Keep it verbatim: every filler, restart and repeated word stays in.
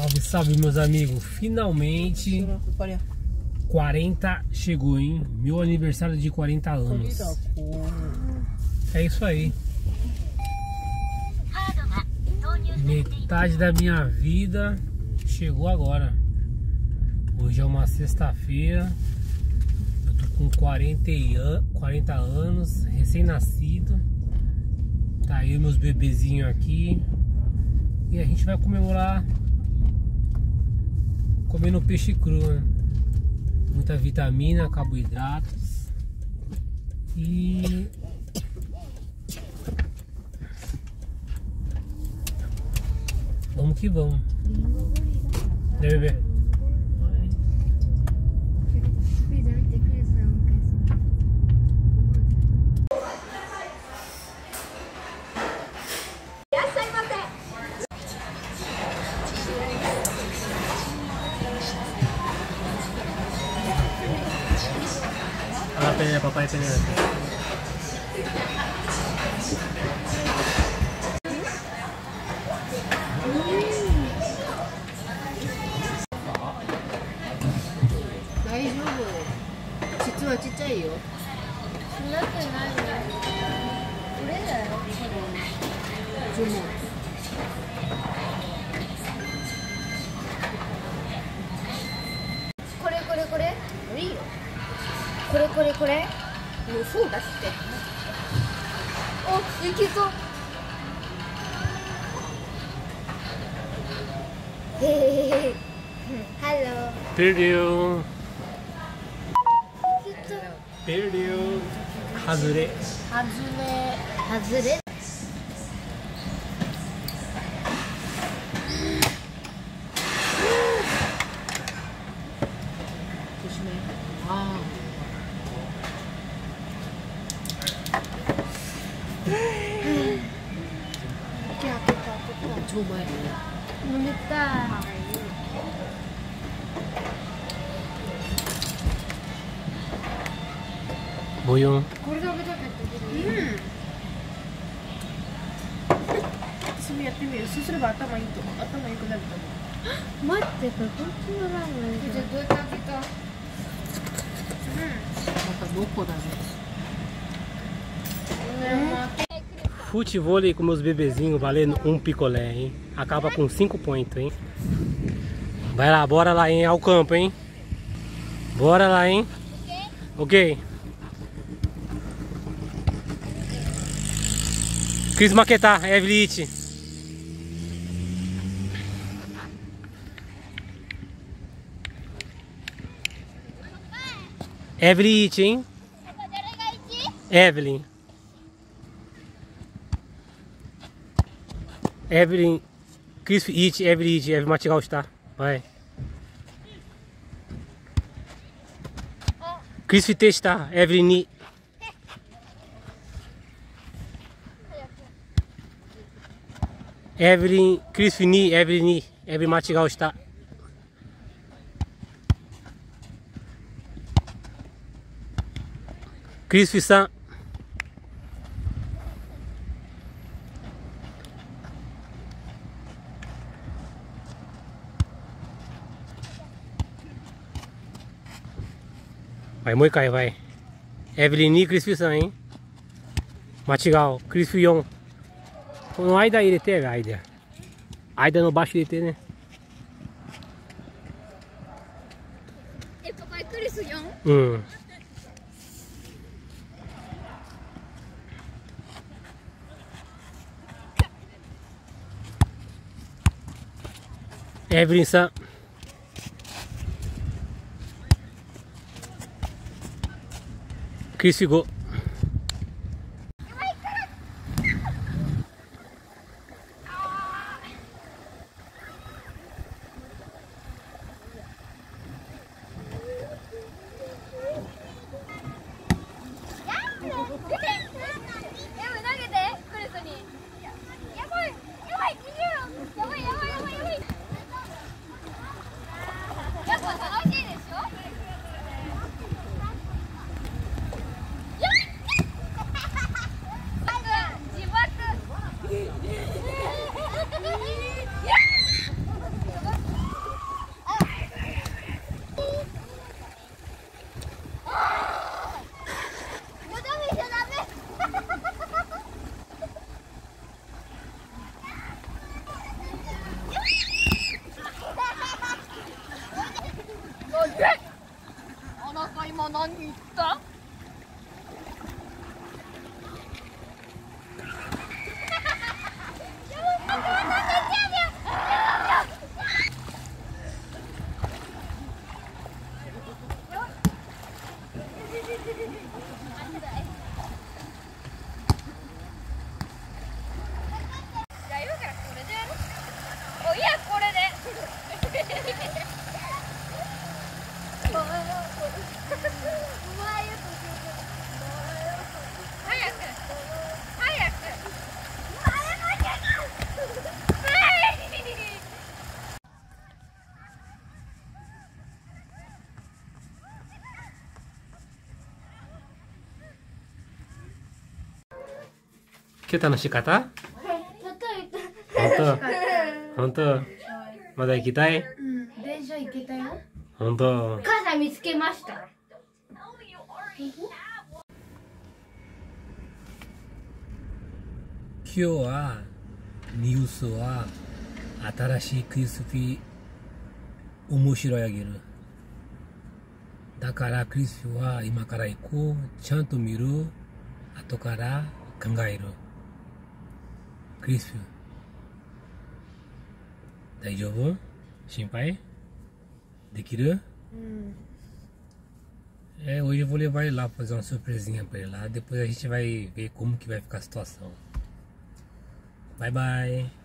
Salve, salve, meus amigos. Finalmente quarenta chegou, hein? Meu aniversário de quarenta anos. É isso aí. Metade da minha vida chegou agora. Hoje é uma sexta-feira. Eu tô com quarenta anos, recém-nascido. Tá aí meus bebezinhos aqui. E a gente vai comemorar comendo peixe cru, né? Muita vitamina, carboidratos. E vamos que vamos. Né, bebê? Ah, pena, papai, pena. Hello. Perdeu. Perdeu. Hazure. Hazure. Hazure. Boyong. これで食べたかったけど、うん、私もやってみる。そうすれば頭いいと思う。頭良くなると思う。 待って、これこっちのラーメンじゃん。 どうやって開けた？うん。またどこだね。 Futevôlei com meus bebezinhos valendo um picolé, hein? Acaba com cinco pontos, hein? Vai lá, bora lá, hein? Ao campo, hein? Bora lá, hein? Ok. Cris Maquetá, Evelite. Evelite, hein? Evelyn. Evelyn. Cris It, Evelite, Evelyn Matigal está. Vai. Cris Fitesta, Evelyn. Evelyn, Cris Fini, Evelyn, Evelyn Matigal está. Cris Fissan. Vai, Moicai, vai. Evelyn e Cris Fissan, hein? Matigal, Cris Fion. No Aida aí, teve Aida. Aida no baixo de ter, né? É papai Cris Fion? Hum. Evelyn San. Cris Figo. 今日楽しかった？本当？本当？まだ行きたい？ うん、電車行けたよ。 本当？ 母さん見つけました。 今日はニュースは新しいクリスピー面白いあげる。だからクリスピーは今から行こう。ちゃんと見る。後から考える。クリスピー大丈夫？心配？de kira? Hum. É, hoje eu vou levar ele lá pra fazer uma surpresinha pra ele lá. Depois a gente vai ver como que vai ficar a situação. Bye bye.